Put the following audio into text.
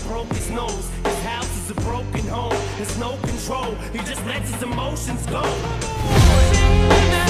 broke his nose. His house is a broken home. There's no control. He just lets his emotions go.